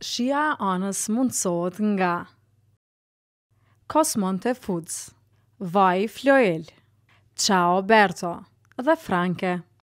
Shija e anës mundësohet nga Cosmonte Foods, Vaj Floel, Ciao Berto dhe Franke.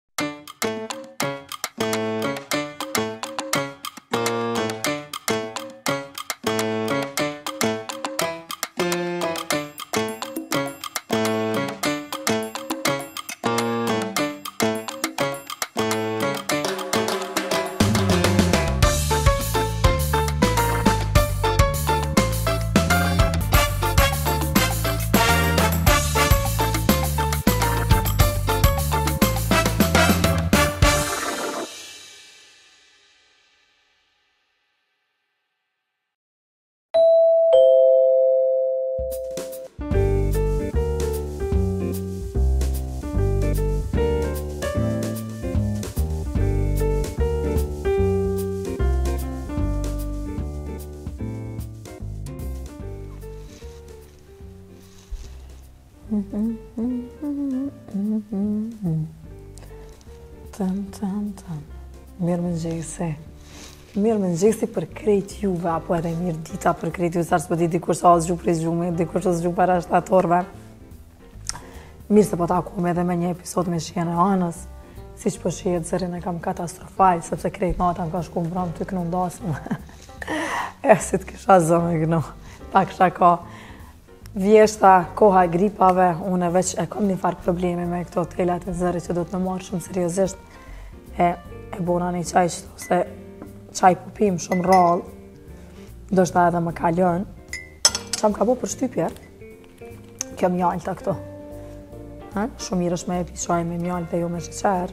Mirë më nëgjesi për krejt juve, apo edhe mirë dita për krejt juve, sarë së pëdi dikur sa osë gjumë prej gjumë, dikur që osë gjumë para shtatorve. Mirë se po takume edhe me një episod me Shijen e anës, si që po shijet zërin e kam katastrofal, sepse krejt nata më ka shku më vramë të kënu ndasëm. Si të kisha zëmë e kënu, pak shaka. Vjeshta, koha e gripave, unë veç e kom një farë probleme me këto telat e zëri që do të më marrë shumë seriosisht. E bona një qaj që se qaj po pim shumë rallë, do shta edhe më kalën. Qa më ka bo për shtypjer? Kjo mjallë të këto. Shumë mirë është me e pi qaj me mjallë dhe jo me sheqer.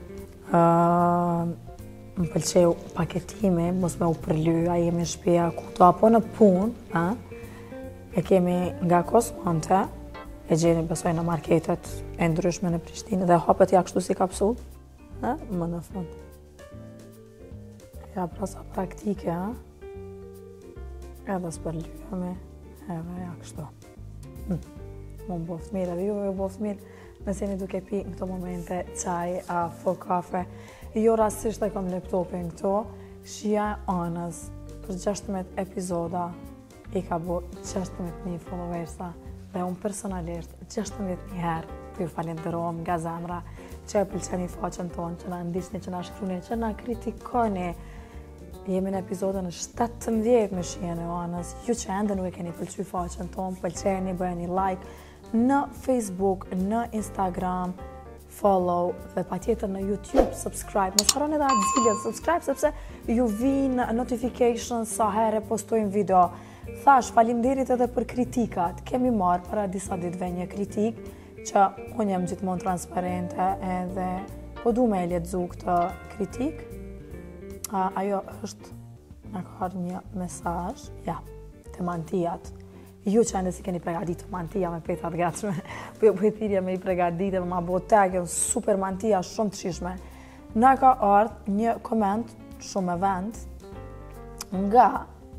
Më pëlqeu paketimi, mos me u përly, a jemi shpeja kuto, apo në punë. E kemi nga Cosmonte, e gjeni besoj në marketet e ndryshme në Prishtinë, dhe hapet ja kështu si kapsull, më në fund. Ja prasa praktike, edhe s'përlyhemi, edhe ja kështu. Më boft mirë, edhe ju boft mirë, nëse jeni duke pi në këto momente qaj, afo, kafe. Jo rasisht e kom laptopin këto, Shija e anës, për 16 epizoda, i ka bo 16.000 followersa dhe unë personalisht 16.000 herë për ju falenderohem nga zemra që e pëlqeni faqen tonë, që na ndiqni, që na shkruni, që na kritikoni. Jemi në epizodën në 17 me Shijen e anës, ju që ende nuk e keni pëlqy faqen tonë, pëlqeni, bëjeni like në Facebook, në Instagram, follow dhe patjetër në YouTube, subscribe. Mos harroni edhe atë ziljen subscribe sepse ju vinë notification sa herë postojmë video. Thash, falimderit edhe për kritikat. Kemi marrë para disa ditëve një kritik që unë jam gjithmonë transparente edhe po du me e lexu këtë kritik. Ajo është në ka një mesazh, të mantijat. Ju që ende si keni pregaditur mantija me petat gatshme, po e thirrja me i pregaditë, ma bo tag, super mantija, shumë të shishme. Na ka ardhur një koment shumë e vend nga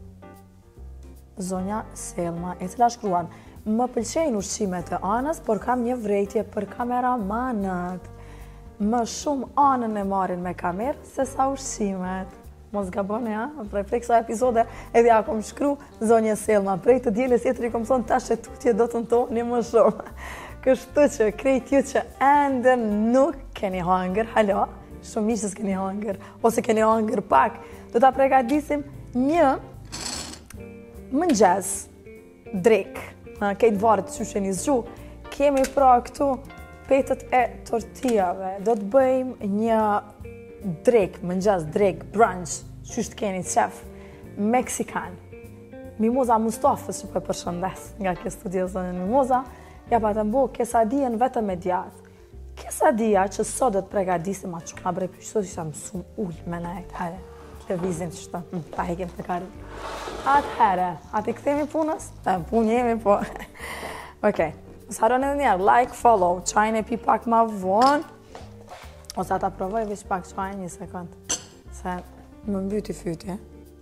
zonja Selma, e cila shkruan: më pëlqejnë ushqimet e anës, por kam një vërejtje për kameramanët. Më shumë anën e marrin me kamerë se sa ushqimet. Mos gaboni, prej kësaj epizode edhe ja kom shkru zonja Selma, prej të dielës tjetër i kom thonë tash e tutje do të ntoni më shumë. Kështu që krejt ju që ende nuk keni hangër, halo, shumë mirë që s'keni hangër, ose keni hangër pak, do ta përgatisim një mëngjes drek, këtë varet që sheni zgju, kemi pra këtu petët e tortijave, do të bëjmë një drek, mëngjes drek, brunch, qysht keni qef, Meksikan. Mimoza Mustafës që për përshëndes nga kjo studio zonën Mimoza, ja pa të mbo kesadijën vetëm me djatë. Kesadija që sot dhe të pregadisim atë që nga brej për qësot që sa mësum ullë me nejtë, hajde, televizin që shtë, ta hekim të kari. Atëhere, ati këthemi punës? Punë jemi, po. Okej, së haron edhe njerë, like, follow, qajnë e pi pak ma vonë, ose ata provoj veç pak qajnë një sekund, se më mbyti fyti.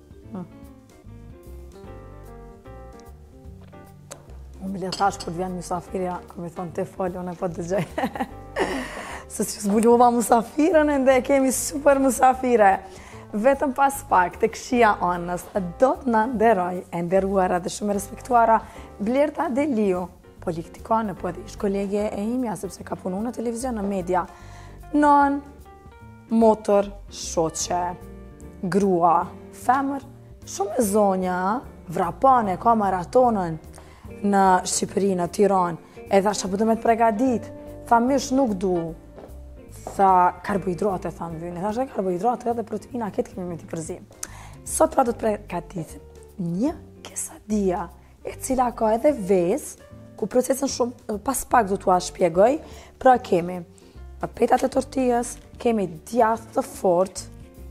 Unë bile thash kur vjen musafirja, kur mi thonë ti folë, unë e po të dëgjej. Se që zbuluva musafirën, ende kemi super musafire. vetëm pas pak të këshia anës, do të në nderoj e nderuara dhe shumë e respektuara Blerta Deliu, politikane, po edhe ish kolege e imja, sepse ka punu në televizion, në media, nën, motor, shoqe, grua, femër, shumë e zonja, vrapane, ka maratonën në Shqipëri, në Tiran, edhe asha po të me të pregadit, tha mish nuk du, tha karbohidrate, tha më vynë, tha karbohidrate edhe proteina, këtë kemi me t'i përzim. Sot pra do të pregaditim një kesadia, e cila ka edhe vezë, ku procesin shumë, pas pak do t'ua shpjegoj, pra kemi petat e tortijës, kemi djath të fort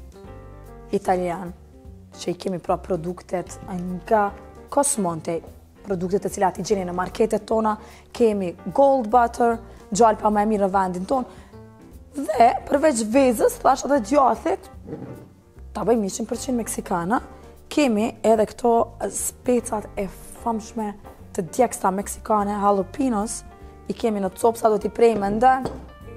italian, që i kemi pra produktet nga Cosmonte, produktet e cilat i gjeni në marketet tona, kemi gold butter, gjallë pa më e mirë në vendin tonë, dhe përveç vezës, thash edhe djathit, ta bëjmë 100% meksikana, kemi edhe këto specat e famshme të djegsta meksikane, jalapenos, i kemi në copsa, do t'i prejmë ndën,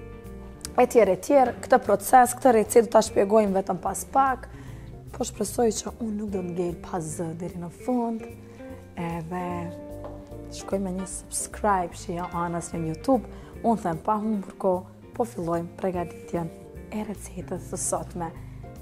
e tjerë, këtë proces, këtë recet do t'a shpjegojmë vetëm pas pak, po shpresoj që unë nuk do t'ngel pas zë deri në fund, edhe shkoj me një subscribe që jo anës në YouTube, unë them pa humbur kohë, po fillojmë pregaditjen e recetës së sotme.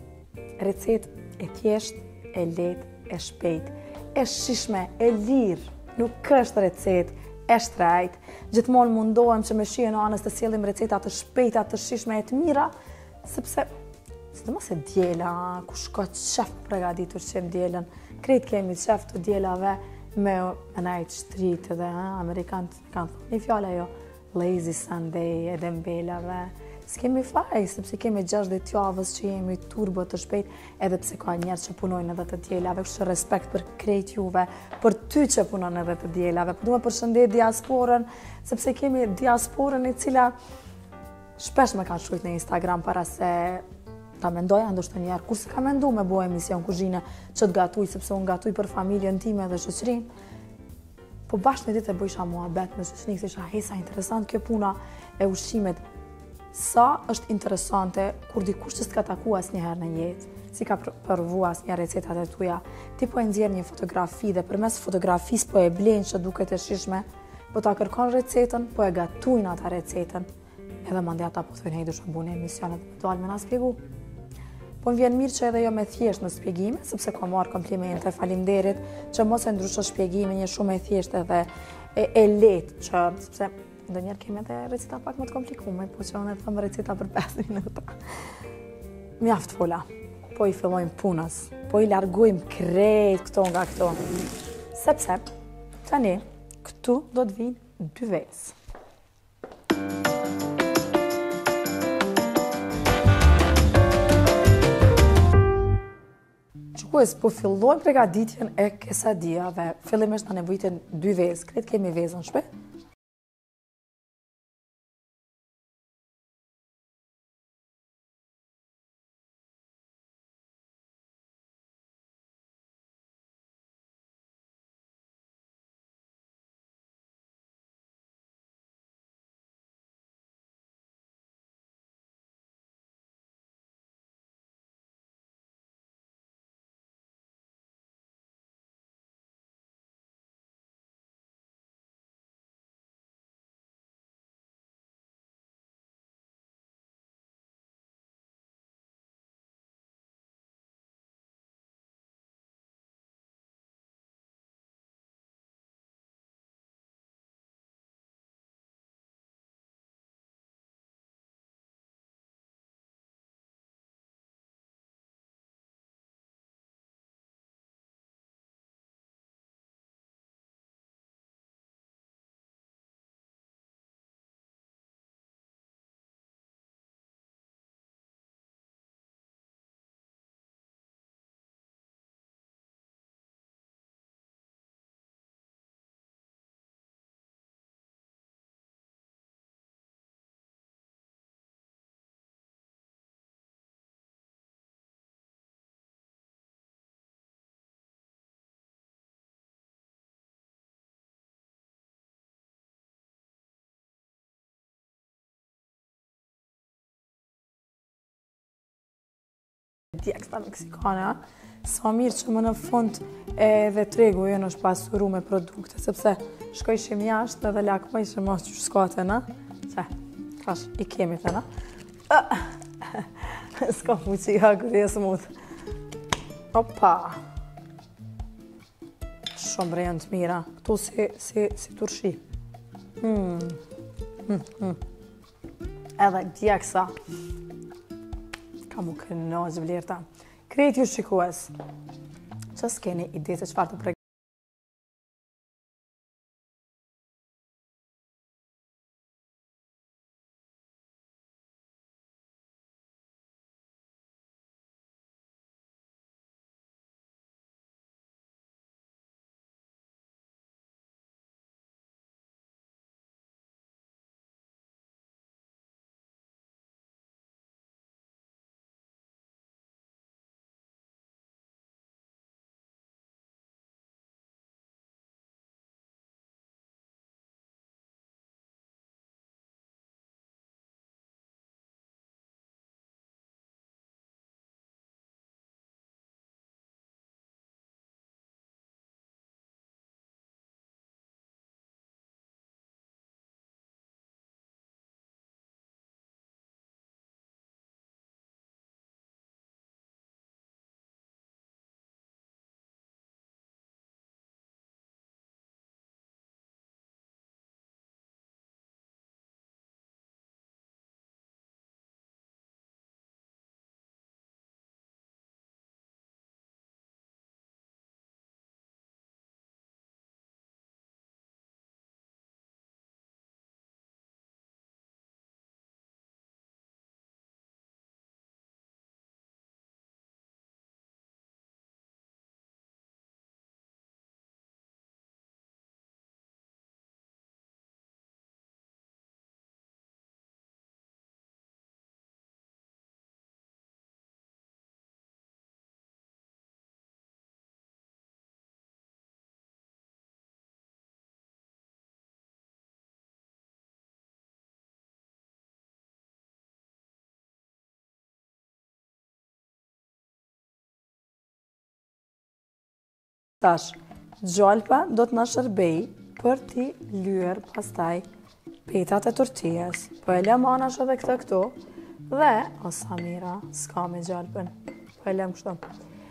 Recet e thjesht, e lehtë, e shpejt, e shishme, e lirë, nuk është recet e shtrejt. Gjithmonë mundohem që me shije në anës të sjellim receta të shpejta, të shishme e të mira, sepse sidomos e djela, ku shko qef pregaditur që më djelen, krejt kemi qef të djelave me Night Street edhe Amerikanët kanë thonë një fjallë ajo Lazy Sunday edhe mbelave. S'kemi faj, sepse kemi 60 javës që jemi turbo të shpejt, edhe pse ka njerë që punojnë edhe të djelave, kështë respekt për krejt juve, për ty që punojnë edhe të djelave. Du me përshëndet diasporën, sepse kemi diasporën e cila shpesh me kanë shkujt në Instagram para se ta mendoja ndoshta njerë, kurse ka mendu me bo emision kuzhine që të gatuj, sepse unë gatuj për familjen time dhe shoqërin. Po bashkë në ditë e bëjsha muhabet me shoqërin, se isha hesa interesant kjo puna e ushqimet. Sa është interesante kur dikush që s'ka taku asnjëherë në jetë, si ka provu asnjë recetat e tuja, ti po e nxjerr një fotografi dhe përmes fotografisë po e blen që duket e shishme, po ta kërkon recetën, po e gatuin ata recetën, edhe mandej ata po thonë hej do shkon në emisionet dhe dalë me na shpjegu. Po më vjen mirë që edhe jo me thjesht në shpjegime, sepse ka marrë komplimente, faleminderit që mos e ndrysho shpjegime një shumë e thjesht edhe e lehtë, që sepse ndonjëherë kemi edhe receta pak më të komplikume, po që unë e them receta për 5 minuta. Mjaft fola, po i fillojmë punës, po i largojmë krejt këto nga këto. Sepse, tani, këtu do të vinë 2 vezë. Quës, po fillojmë pregaditjen e kesadijave. Fillimisht në nevojitën 2 vezë, kretë kemi vezën shpe. djegsta meksikane, sa mirë që më në fund edhe tregu jo është pasuru me produkte, sepse shkojshim jashtë edhe lakmojshim mos që shkate, na? Se, kash, i kemi të, na? S'ka fuqia këtë e smut. Opa! Shumë brejën të mira, këtu si turshi. Edhe djeksa. Ka mu kënaqë vlerëta. Krejt ju shikues, që s'keni ide se çfarë të Tash, gjalpa do të na shërbej për t'i lyer pastaj petat e tortillas. Po e lëm anash edhe këtë këtu dhe, o Samira, s'ka me gjalpën. Po e lëm kështu.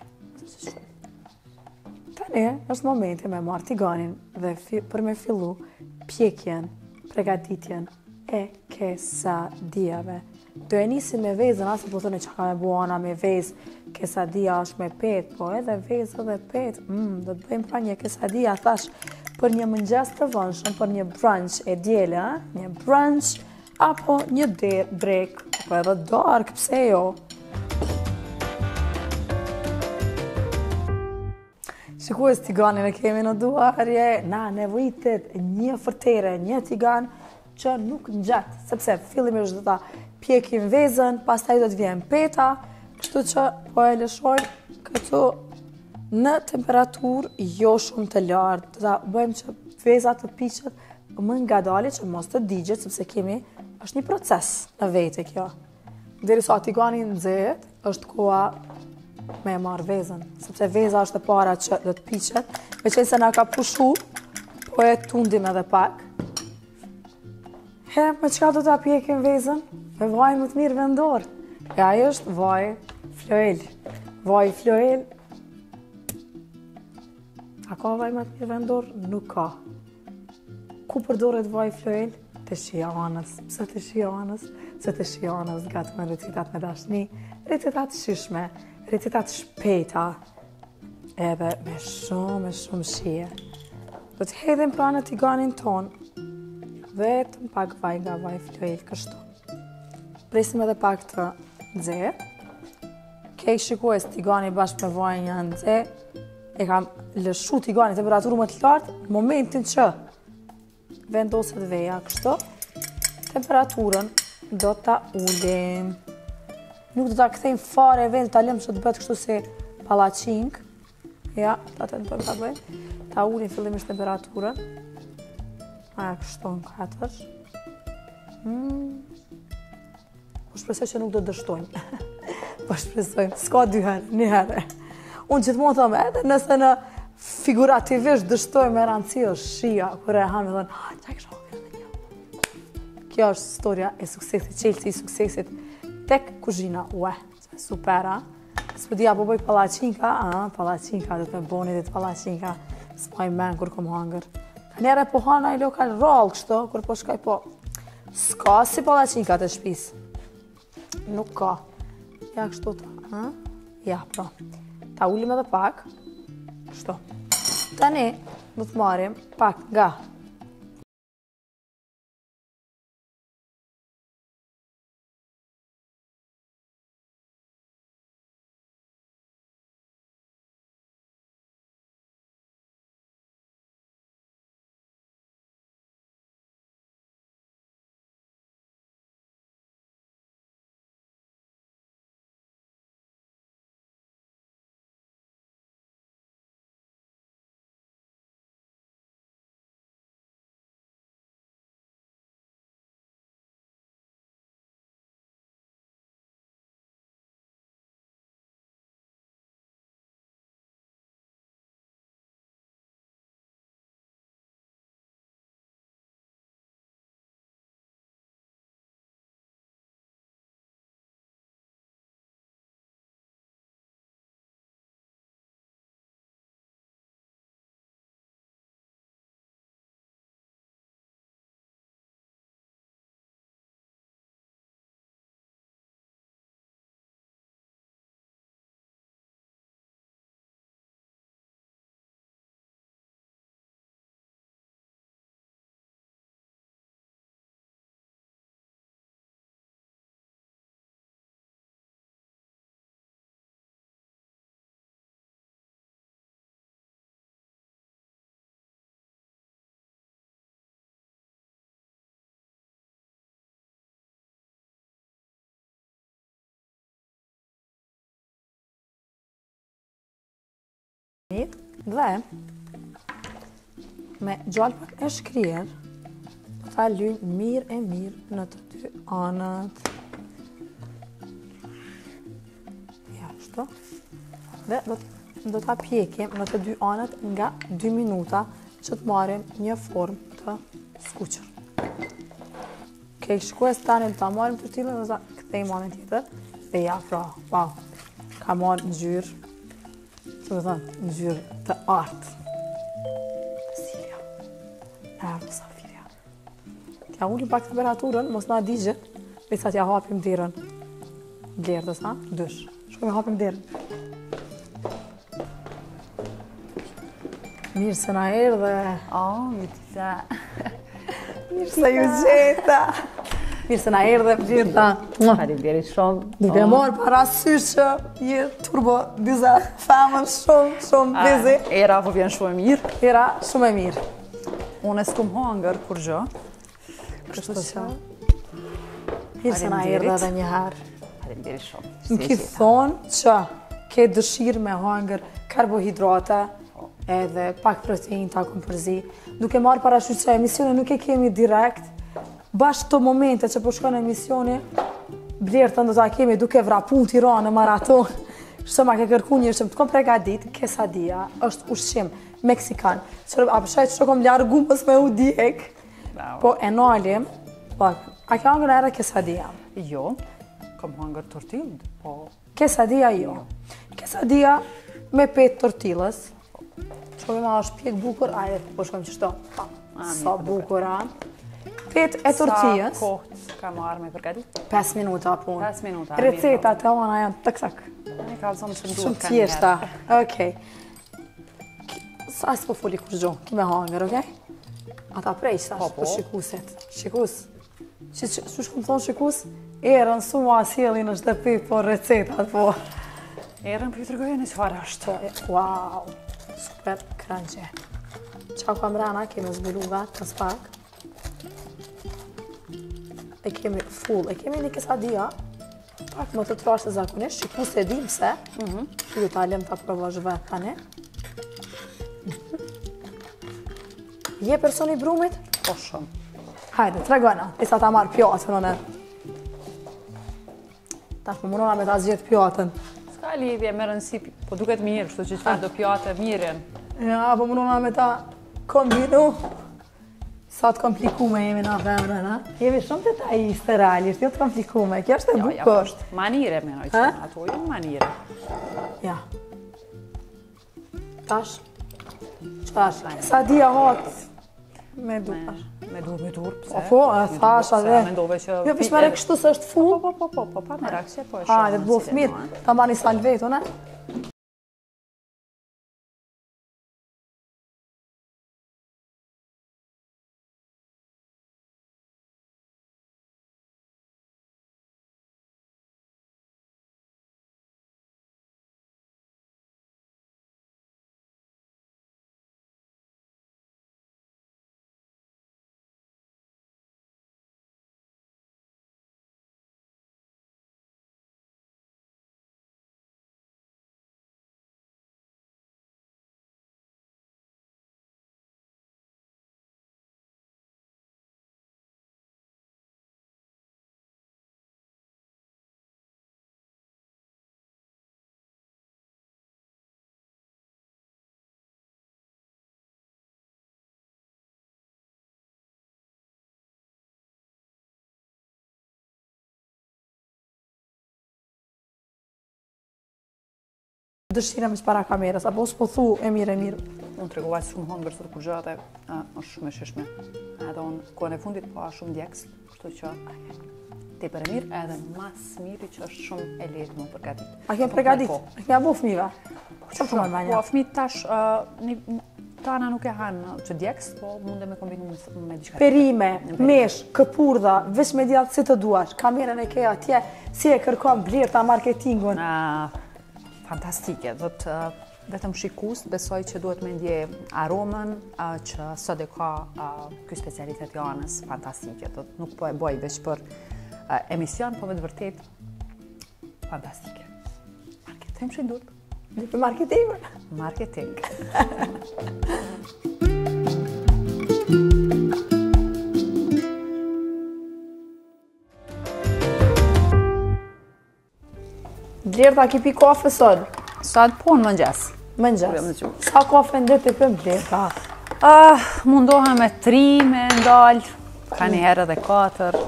Tani, është momenti me marrë tiganin dhe për me fillu pjekjen, pregaditjen e kesadijave. Do e nisi me vezën, asë po thënë që ka me buana me vezë, kesadia është me pet, po edhe vezë edhe pet, do të bëjmë pra një kesadia, thash, për një mëngjes të vënshëm, për një brunch e djele, një brunch, apo një drek, apo edhe dark, pse jo? Shikues, tiganin e kemi në duarje, na nevojitet një fërtere, një tigan që nuk ngjatë, sepse fillimisht do ta pjekim vezën, pastaj do të vjen peta, kështu që po e lëshojmë këtu në temperaturë jo shumë të lartë, do ta bëjmë që veza të piqet më ngadalë që mos të digjet, sepse është një proces në vete kjo. Derisa tigani nxehet, është koha me e marrë vezën, sepse veza është e para që do të piqet, veçanëse na ka pushu, po e tundim edhe pak. Me qka do të pjekim vezën? Me vaj më të mirë vendor. E ajo është vaj floel. Vaj floel. A ka vaj më të mirë vendor? Nuk ka. Ku përdoret vaj floel? Të shijanës. Pse të shijanës? Se të shijanës gatë me recetat me dashni, recetat shishme, recetat shpeta, edhe me shumë shije. Do të hedhim pra në tiganin ton, vetëm pak vaj nga vaj floel kështu. Presim edhe pak të nxehë. Kej shikues tigani bashkë me vajin janë nxehë. E kam lëshu tigani temperaturë më të lartë, në momentin që vendoset veja kështu, temperaturën do ta ulim. Nuk do ta kthejmë fare vend, ta lëmë që të bëhet kështu si pallaqink. Ja, ta tentojmë ta bëjmë. Ta ulim fillimisht temperaturën. Kështu në 4. Shpresoj që nuk do dështojmë. Po shpresojmë, s'ka 2 herë, 1 herë. Unë gjithmonë thëmë, edhe nëse në figurativisht dështoj me rëndësi është shia, kërë e hanë me thënë, që kështë hongër edhe një. Kjo është historia e suksesit, qelësi i suksesit tek kuzhina, supera. S'po dija po bëj palacinka, palacinka, dhe të me boni dhe të palacinka, s'maj men kur kom hangër. Nere po hana i lokal rallë kështë, kur po shkaj po, s'ka si palacinka të shpis. Nuk ka. Ja kështu ta, ja, pra. Ta ullim edhe pak, kështu. Tani, do të marim pak nga dhe me gjallë pak e shkryer, do ta lyjmë mirë e mirë në të 2 anët. Ja, kështu. Dhe do ta pjekim në të 2 anët nga 2 minuta që të marrim një formë të skuqur. Okej, shkues tani ta marrim tortillën dhe ta kthejmë anën tjetër. Dhe ja, pra, wow, ka marrë ngjyrë. Që me thënë, ngjyrë të artë. Silja. Safirja. T'ja ullim pak temperaturën, mos na digje, dhe sa t'ja hapim derën. Gerdës, ha? Dysh. Shkojmë hapim derën. Mirë se na erdhe. Mirë Mirë se ju gjeta. Mirë se na erdhe, gjitha. Faleminderit shumë. Duke marrë parasysh që je turbo diza famën shumë busy. Era po vjen shumë e mirë. Era shumë e mirë. Unë s'kum hangër kur gjë. Kështu që. Mirë se na erdhe edhe një herë. Faleminderit shumë. Më ki thonë që ke dëshirë me hangër karbohidrate edhe pak protein ta kom përzi. Duke marrë parasysh që emisione nuk e kemi direkt, bashkë të momente që po shkon emisioni, blertën do ta kemi duke vrapu Tiranë në maraton. Shtë ma ke kërku një ushqim të kom pregadit, quesadilla, është ushqim meksikan. A përshaj që kom largu mës me u djek, po e nalim, a ke hangër era quesadilla? Jo, kom hangër tortillë, po... Quesadilla jo. Quesadilla me 5 tortillës. Shkojmë ma është pjek bukur, ajde po shkojmë qështo. Sa bukura. 5 e tortillës. Sa kohët ka marrë me përgatit? 5 minuta punë. 5 minuta. Recetat e ona janë tak. Në kalzon që duhet Shumë tjeshta. Okej. Sa s'po foli kur gjo, ki me hangër, okej? Ata prej qëtash për shikuset. Shikus. Që shku më thonë shikus? Erën su ma sjeli në shtëpi, po recetat, po. Erën për ju të rgojë në qëfar është. Wow. Super crunchy. Qa kam rana, kemi zbuluga të spak. E kemi full, e kemi një quesadilla, pak më të trashtë zakonisht, që ku se dim se, ju ta lem ta provash vetë tani. Je personi brumit? Po shumë. Hajde, tregojna, isa ta marrë pjatën në. Tash më mundona me ta zgjedh pjatën. S'ka lidhje me rëndësi, po duket mirë, kështu që çfarë do pjatë mirën. Ja, po mundona me ta kombinu. Sa të komplikume jemi na femra, na? Jemi shumë detajiste realisht, jo të komplikume. Kjo është e Ja, bukur. është manire me nëjë që ato, jo manire. Ja. Tash. Qash, sa dia hot me dukash. Me dur, pse? Po, e thash edhe. Mendove që... Jo, pishmere kështu se është fu. Po, pa me rakse, po e shumë. Ha, dhe të bëf mirë. Ta marrë një salveto, ne? Dëshira me para kamerës, apo s'po thu e mirë. Unë tregova shumë hëngër sot kur gjate, është shumë e shishme. Edhe unë kohën e fundit pa shumë djeks, kështu që tepër e mirë, edhe mas miri që është shumë e lehtë më përgatit. A kem përgatit? A kem bu fëmijëve? Çfarë të marrë banja? Po fëmijët tash tana nuk e hanë që djeks, po munde me kombinu me diçka. Perime, mesh, këpurdha, veç me djatë si të duash, kamerën e ke atje, si e kërkon blerta marketingun. Fantastike, vetëm shikus, besoj që duhet me ndje aromën që sot e ka ky specialitet i anës fantastike. Nuk po e boj veç për emision, po me të vërtet fantastike. Marketing që duhet? Për marketing? Marketing. Blerta ki pi kafe sot? Sot po në mëngjes. Mëngjes. Sa kafe ndet e pëm blerta? Mundoha me 3 me ndalë, ka një herë edhe 4.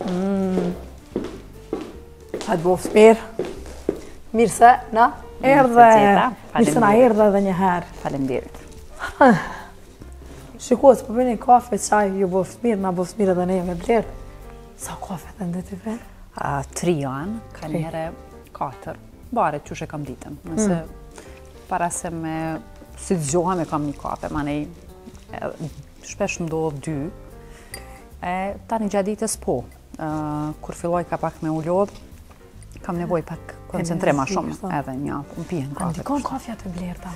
A të boftë mirë? Mirë se, na? Erdhe. Mirë se na erdhe edhe një herë. Faleminderit. Shikoj, po bëni kafe, çaj, ju boftë mirë, na boftë mirë edhe ne me blerë. Sa kafe të ndet e pëm? 3 janë, ka një herë 4. Bare që kam ditën. Nëse para se me si të gjoha me kam një kafe, ma nej shpesh më do 2. Ta një gjatë ditës po. Kur filloj ka pak me u lodh, kam nevoj pak koncentrim ma shumë edhe një, më pihen kafe. Ndikon kafja të blerta?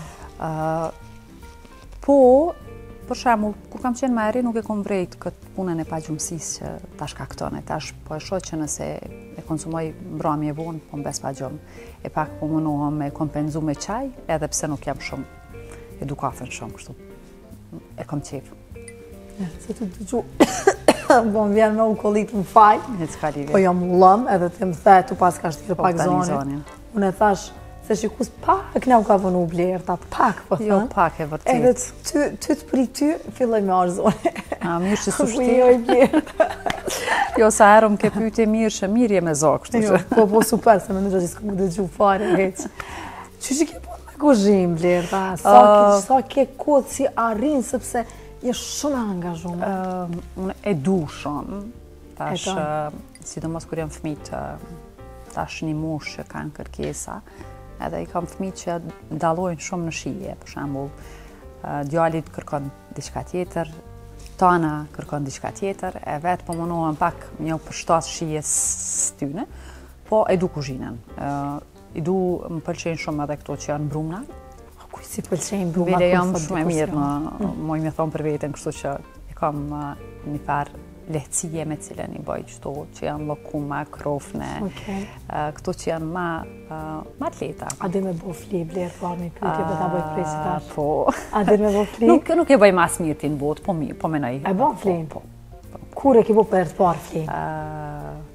Po, për shembull, kur kam qenë më e ri nuk e kom vrejt këtë punën e pagjumësisë që tash ka këtone. Tash po e shoh që nëse e konsumoj mbrëmje vonë, po mbes pagjumë. E pak po mundohem me kompenzu me çaj, edhe pse nuk jam shumë e du kafen shumë, kështu. E kam qef. Se të dëgju, po më vjen me u kollit më faj, po jam lëm, edhe të më the, tu pas ka shtirë pak zonin. Unë e thash, se shikus pak ne u ka vënu blerta, pak po thënë. Jo, pak e vërtet. Edhe ty të pri ty, filloj me arë zone. Mirë që su shtirë. Jo i blerta. Jo, sa herëm ke pyetje mirë që mirë je me zog, kështu që. Po super, se me ndërë që s'ku më dëgju fare, heq. Që ke po me kuzhin, blerta? Sa ke kodë si arrin, sepse je shumë angazhume. Unë e du shumë. Tash, sidomos kur janë fëmijët, tash një moshë që kanë kërkesa, edhe i kam fëmijë që dallojnë shumë në shije, për shembull, djalit kërkon diçka tjetër, tana kërkon diçka tjetër, e vetë po mundohem pak një përshtat shijes tyne, po e du kuzhinën. I du më pëlqejnë shumë edhe këto që janë brumna. Kuj si pëlqejnë brumna? Vele jam shumë e mirë, moj me thonë për veten, kështu që e kam një farë lehtësie me cilën i bëj qëto që janë lokuma, krofne, këto që janë ma të leta. A dhe me bo fli, blerë, po armi pytje, dhe ta bëj presi tash? Po. A dhe me bo fli? Nuk e bëj mas mirë ti në botë, po menaj. E bo fli? Po. Kur e ki bo për të parë fli?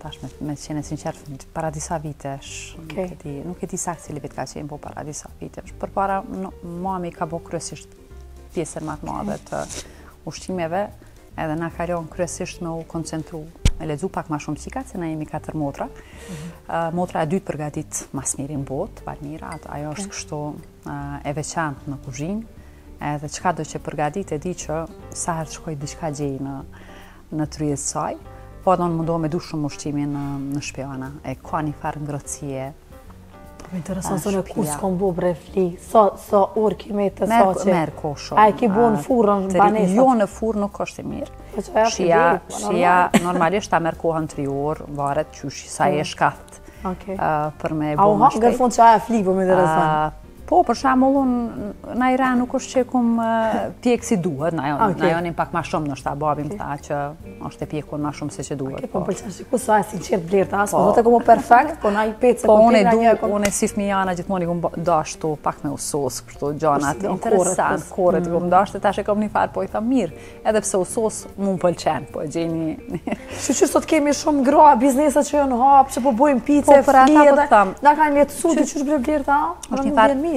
tash me qene sinqert, para disa vitesh, nuk e di sakt cili vit ka qenë, po para disa vitesh. Përpara mami ka bo kryesisht pjesën më të madhe të ushqimeve, edhe na ka lënë kryesisht me u koncentru, me lexu pak më shumë psikat, se na jemi 4 motra. Motra e dytë përgatit mas miri në botë, Valmira, ajo është kështu e veçantë në kuzhinë, edhe çka do që përgatit e di që sa herë shkoj diçka gjej në tryezë saj, po do në mundohem me du shumë ushqimin në shpjana, e ka një farë ngrotësie. Më interesant se në kur s'kom bo brefli, sa orë kime të saqe? Merë ko shumë. A e ki bo në furën banesat? Jo, në furë nuk është e mirë. Shia normalisht ta merë kohën 3 orë, varet qysh sa e shkath për me bo më shpejt. A u gërë fund që aja fli, po më interesant. Po, për shembull, na Ira nuk është që kum pjek si duhet, na jonin pak ma shumë nështë ta babim tha që është e pjekun ma shumë se që duhet. Po, më pëlqen shiku sa e sinqert blerta, asë, po do të kumo perfekt, po na i pecë se po unë e si fëmijana gjithmonë i kum dashtu pak me usos, kështu gjanat interesant, korët i kum dashtu, tash e kom një farë, po i tha mirë, edhe pse usos mu më pëlqen, po gjeni. Që sot kemi shumë gra, bizneset që janë hap, që po bojmë pice, fliedhe, na kanë letësu, që është bre blerta,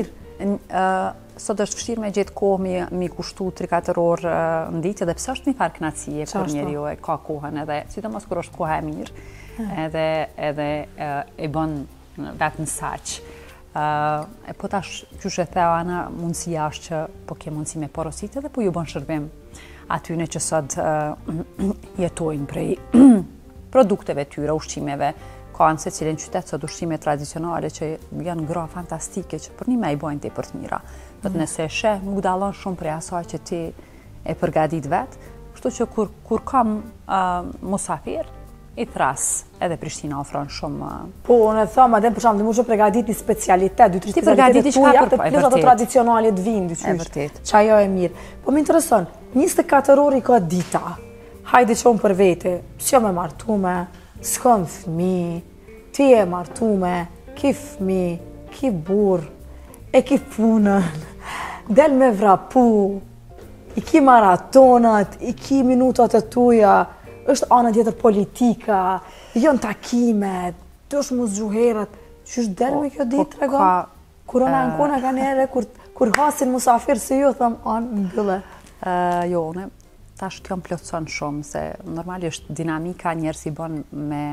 sot është fështirë me gjithë kohë mi kushtu 3-4 orë në ditë, edhe pësë është një farë knatësie kur njeri jo e ka kohën edhe, sidomos kur është koha e mirë, edhe e bën vetë në saqë. Po tash, qysh e theu ana, mundësia është që po ke mundësi me porosit edhe po ju bën shërbim atyne që sot jetojnë prej produkteve tyre, ushqimeve, kanë se cilin qytet sot ushqime tradicionale që janë gra fantastike që për një me i bojnë të i për të mira. Nëse sheh, nuk dalon shumë prej asaj që ti e përgadit vetë, kështu që kur kam musafir, i thras edhe Prishtina ofron shumë... Po, unë e thama, dhe për shumë, dhe mu që përgadit një specialitet, 2-3 specialitetet tuja, të plus ato tradicionalit vinë, dyqysh, që ajo e mirë. Po më intereson, 24 orë i ka dita, hajde që unë për vete, s'jo me martume, s'kon fëmi, ti e martume, ki fëmi, ki burë, e ki punën, del me vrapu, i ki maratonat, i ki minutat e tuja, është anë tjetër politika, jonë takimet, të është mu zgjuherat, që është del me kjo ditë, rega? Kurona në kona ka njerë, kur hasin musafir se ju, thëmë, anë në bëlle. Jo, ne, tash kjo më plotëson shumë, se normalisht dinamika njerës i bon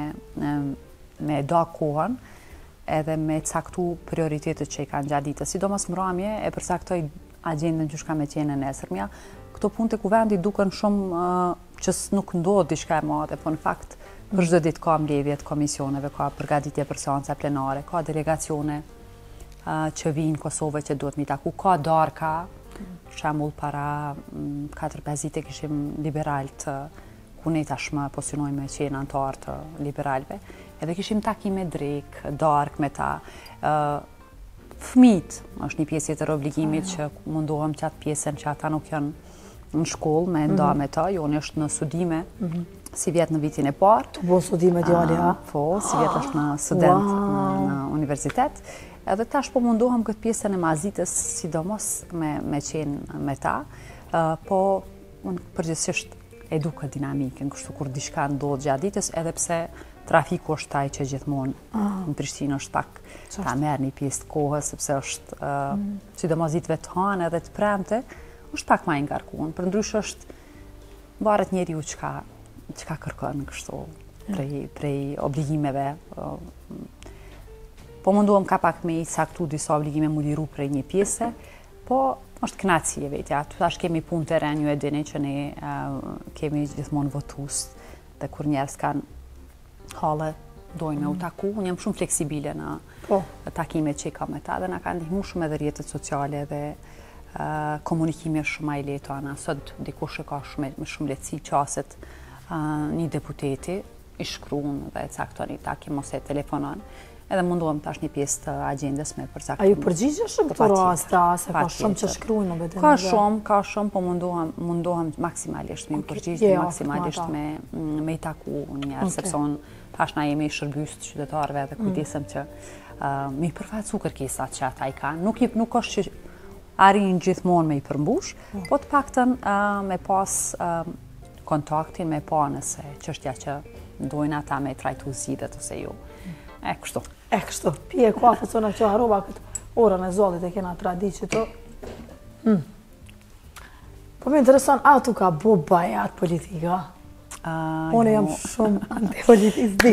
me da kohën, edhe me caktu prioritetet që i kanë gjatë ditës. Sidomos mramje e përcaktoj agjendën që shka me qenë në nesërmja. Këto punë të kuvendi duken shumë që nuk ndodhë diçka e madhe, po në fakt për çdo ditë ka mbledhje të komisioneve, ka përgatitje për seanca plenare, ka delegacione që vinë Kosovë që duhet mi taku, ka darka, për shembull para 4-5 vite kishim liberalt, ku ne tashmë pozicionojmë me qenë antar të liberalve, edhe kishim takime drek, dark me ta. Fëmijët është një pjesë tjetër obligimit që mundohem që atë pjesën që ata nuk janë në shkollë me nda me ta, jo në është në studime, si vjetë në vitin e parë. Të bo studime djali, ha? Po, si vjetë është në student në universitet. Edhe tash po mundohem këtë pjesën e mazitës, sidomos me qenë me ta, po unë përgjithsisht edu këtë dinamikën, kështu kur diçka ndodhë gjatë ditës, edhe pse trafiku është taj që gjithmonë në Prishtinë është pak ta merë një pjesë të kohës, sepse është sidomos ditëve të hanë edhe të premte, është pak ma i ngarkuar. Për ndrysh është varet njeriu çka kërkon kështu prej obligimeve. Po munduam ka pak me i saktu disa obligime mu liru prej një pjese, po është kënaqësi e vetja. Tash kemi punë të rënë, ju e dini që ne kemi gjithmonë votus, dhe kur njerëz kanë halle dojnë me u taku, unë jam shumë fleksibile në takimet që i kam me ta, dhe na kanë ndihmu shumë edhe rrjetet sociale dhe komunikimi është shumë i lehtë ana. Sot dikush e ka shumë lehtësi qaset një deputeti i shkruan dhe e cakton një takim ose telefonon. Edhe mundohem tash një pjesë të agjendës me përcaktim. A ju përgjigjesh shumë këto raste, se ka shumë që shkruajnë në betejë? Ka shumë, po mundohem maksimalisht me përgjigje, maksimalisht me i taku njerëz, sepse unë tash na jemi shërbys të qytetarëve dhe kujdesem që me i përfaqësu kërkesat që ata i kanë. Nuk është që arrin gjithmonë me i përmbush, po të paktën me pas kontaktin, me pa nëse çështja që dojnë ata me trajtu zgjidhjet ose jo. Kështu. Kështu, pije kafe, sona që harova këtë orën e zollit e kena traditë që Po me intereson, a tu ka bo bajat politika? Unë jam shumë antipolitikë.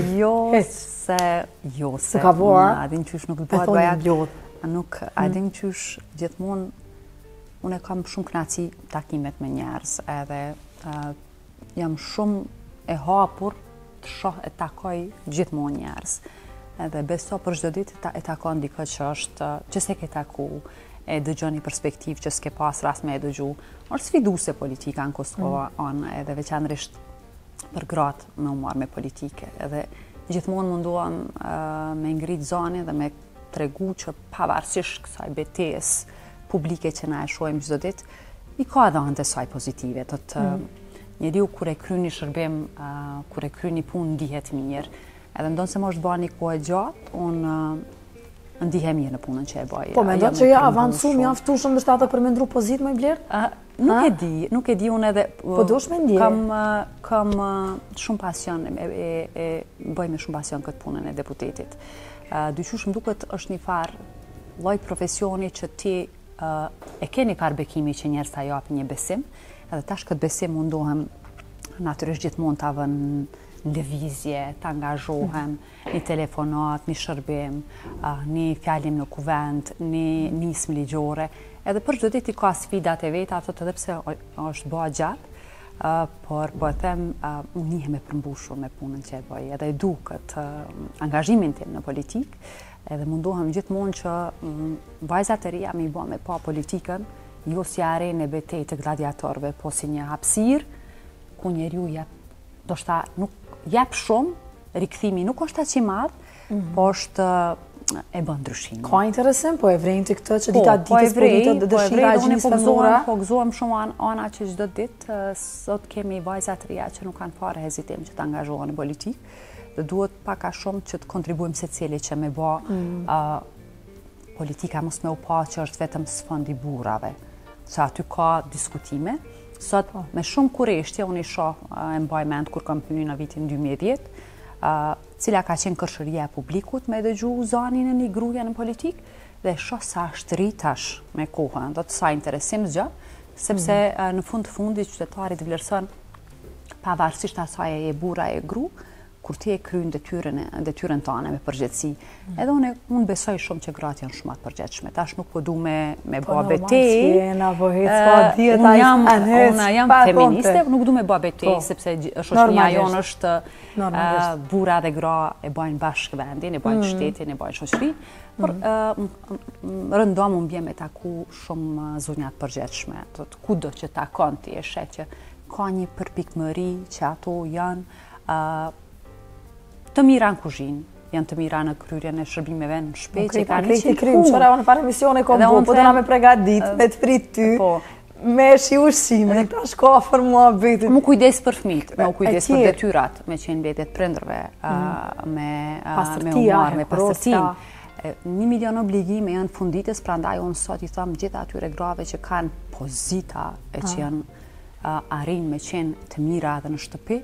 Jo se, ka bo, a din qysh nuk bëhet bajat. Nuk, a din qysh gjithmonë, unë e kam shumë knaci takimet me njerëz, edhe jam shumë e hapur të shoh e takoj gjithmonë njerëz. Edhe beso për çdo ditë e takon dikë që se ke taku, e dëgjon një perspektivë që s'ke pas rast me e dëgju. Është sfiduese politika në Kosovë, edhe veçanërisht për gratë me u marrë me politike. Edhe gjithmonë munduam me ngrit zonin dhe me tregu që pavarësisht kësaj betesë publike që na e shohim çdo ditë, i ka edhe anët e saj pozitive. Njeriu kur e kryen një shërbim, kur e kryen një punë ndihet mirë. Edhe ndonë se më është bërë një kohë gjatë, unë ndihem mirë në punën që e bëj. Po me ndonë që ja avancu mjaftueshëm ndoshta të përmendru pozitë më i blerë? Nuk e di unë edhe... Po dush me ndje? Kam shumë pasion, e bëj me shumë pasion këtë punën e deputetit. Dyqysh më duket është një farë lloj profesioni që ti e ke një farë bekimi që njerëz ta japin një besim, edhe tash këtë besim mundohem natyrisht gjithmonë ta vën lëvizje, të angazhohem, një telefonat, një shërbim, një fjalim në kuvend, një nismë ligjore. Edhe për çdo ditë ka sfidat e veta, ato edhe pse është bëha gjatë, por po e them, unë njihem e përmbushur me punën që e bëj, edhe e du këtë angazhimin tim në politikë, edhe mundohem gjithmonë që vajzat e reja me i bë me pa politikën, jo si arenë e betejë të gladiatorëve, po si një hapësirë ku njeriu ndoshta nuk jep shumë, rikthimi nuk është aq i madh, po është e bën ndryshimin. Ka interesim, po e vrejnë të këtë që dita ditës politë dëshira e gjinisë femnore? Po gëzohem shumë ana që çdo ditë, sot kemi vajza të reja që nuk kanë fare hezitim që të angazhohen në politikë, dhe duhet pak a shumë që të kontribuojmë secili që me bë politika mos me u pa që është vetëm sfond i burrave, që aty ka diskutime. Sot me shumë kureshtje, unë i shoh e mbaj mend kur kam hyrë në vitin 2010, cila ka qenë kërshëria e publikut me dëgju zonin e një gruaje në politikë, dhe shoh sa është rritash me kohën, do të sa interesim zgjë, sepse në fund të fundit qytetarit vlerëson pavarësisht asaj e burra e gru, kur ti e kryen detyrën tënde me përgjegjësi. Edhe unë besoj shumë që gratë janë shumë të përgjegjshme. Tash nuk po du me bë betejë. Unë jam feministe, nuk du me bë betejë sepse shoqëria jonë është burra dhe gra e bajnë bashkë vendin, e bajnë shtetin, e bajnë shoqëri. Por rëndom unë bje me taku shumë zonja të përgjegjshme. Kudo që takon ti e sheh që ka një përpikmëri që ato janë të mira në kuzhinë, janë të mira në kryrjen e shërbimeve në shtëpi, që kanë një punë. Çfarë unë para emisione kom po do na me përgatit, me të prit ty, me shi ushqime, tash ka afër muhabetit. Mu kujdes për fëmijët, mu kujdes për detyrat, me qenë mbetjet prindërve, me marrë me pastërtinë. 1 milion obligime janë fundites, prandaj unë sot i them gjithë atyre grave që kanë pozita e që janë arrin me qenë të mira edhe në shtëpi,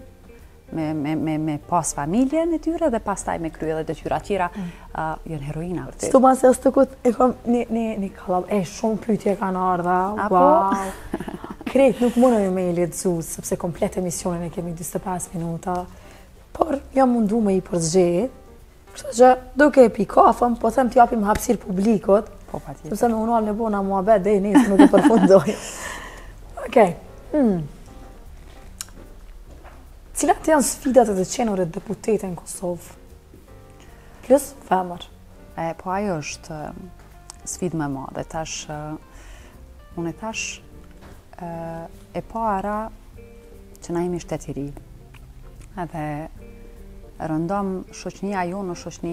me pas familjen e tyre dhe pastaj me krye dhe detyra tjera, janë heroina. Sto pas e së këtë, e kom një kalab, shumë pyetje kanë ardha, wow. Krejt nuk mundëm me i letëzu, sepse komplet emisionin e kemi 25 minuta, por jam mundu me i përzgjet, kështë që duke e pi kafën, po them t'japim hapësir publikot, sepse me unal në bona muhabet dhe i nesë nuk e përfundoj. Okej. Cilat janë sfidat e të qenore deputete në Kosovë? Plus femër. Po ajo është sfidë më madhe. Unë e para që na jemi shtet i ri. Edhe rëndom shoqënia jonë në shoqëni